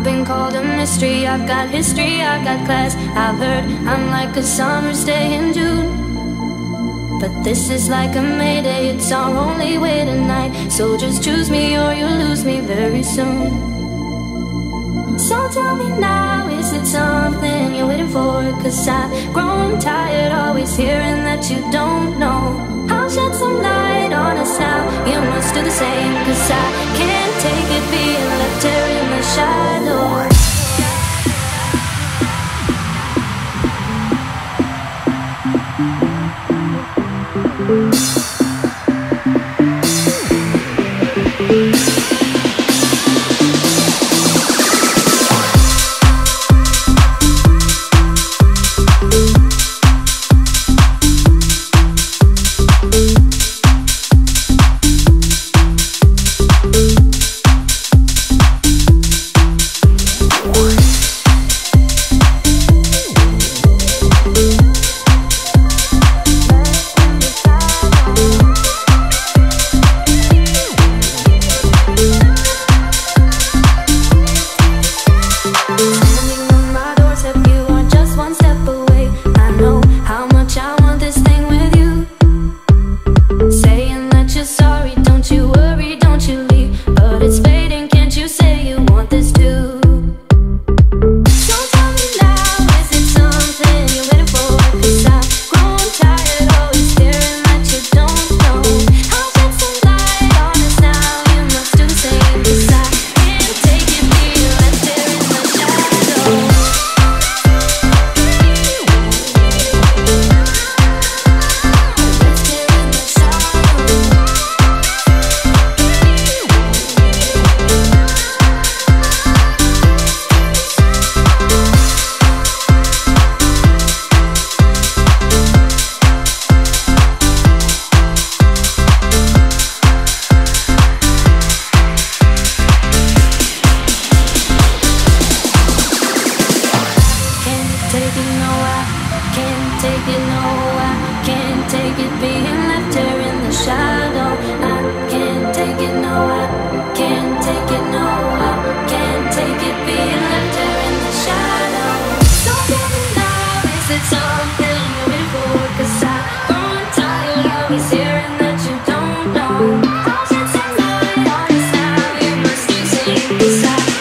been called a mystery. I've got history, I've got class. I've heard I'm like a summer's day in June, but this is like a mayday. It's our only way tonight. So just choose me or you'll lose me very soon. So tell me now, is it something you're waiting for? Cause I've grown tired always hearing that you don't know. I'll shed some light on us now, you must do the same. Cause I can't take it being left here in the shadows. Hearing that you don't know. I'll shed some light on us now, you must do the same.